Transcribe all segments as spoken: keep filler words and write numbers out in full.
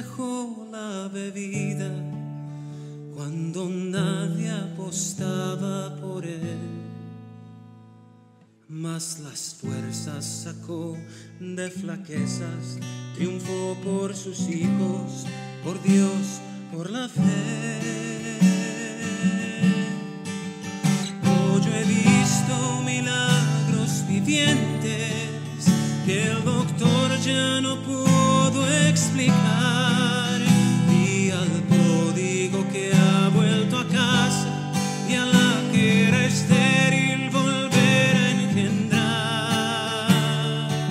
dejó la bebida cuando nadie apostaba por él, mas las fuerzas sacó de flaquezas, triunfó por sus hijos, por Dios, por la fe. Oh, yo he visto milagros vivientes que el doctor ya no pudo explicar. Vi al pródigo que ha vuelto a casa y a la que era estéril volver a engendrar.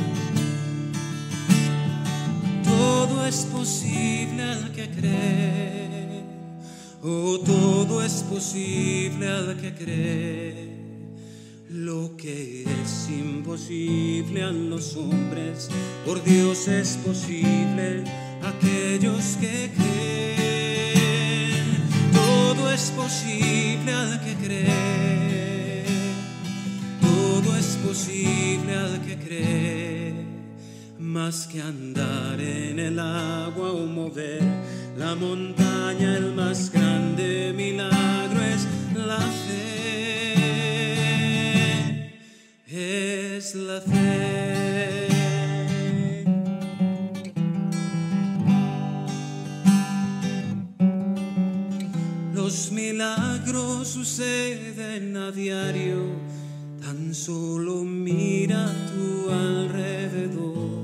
Todo es posible al que cree. Oh, todo es posible al que cree. Lo que es imposible a los hombres, por Dios es posible a aquellos que creen. Todo es posible al que cree. Todo es posible al que cree. Más que andar en el agua o mover la montaña, el más grande milagro es la fe. Es la fe. Los milagros suceden a diario, tan solo mira a tu alrededor.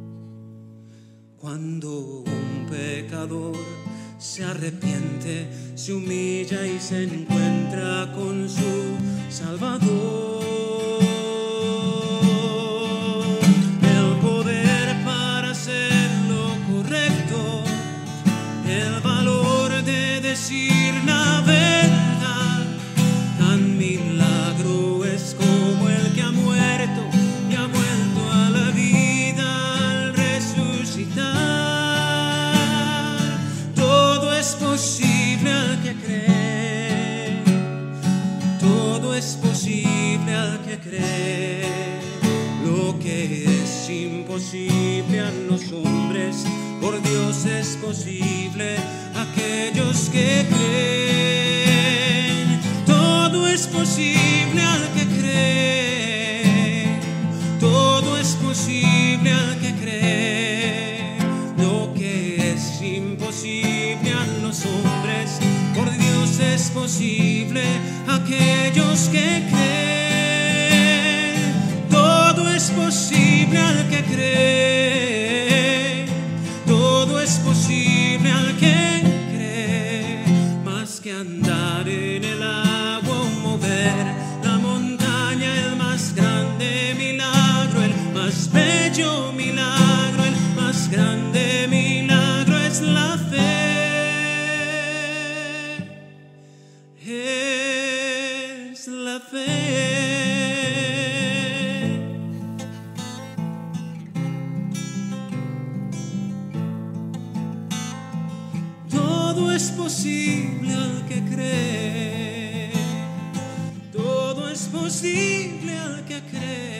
Cuando un pecador se arrepiente, se humilla y se encuentra con su Salvador. Decir la verdad, tan milagro es como el que ha muerto y ha vuelto a la vida al resucitar. Todo es posible al que cree. Todo es posible al que cree. Lo que es imposible a los hombres, por Dios es posible a aquellos que creen. Todo es posible al que cree. Todo es posible al que cree. Lo que es imposible a los hombres, por Dios es posible a aquellos que creen. Todo es posible al que cree. Todo es posible al que cree. Más que andar en el agua o mover la montaña, el más grande milagro, el más bello milagro, el más grande milagro es la fe. Es la fe. Todo es posible al que cree. Todo es posible al que cree.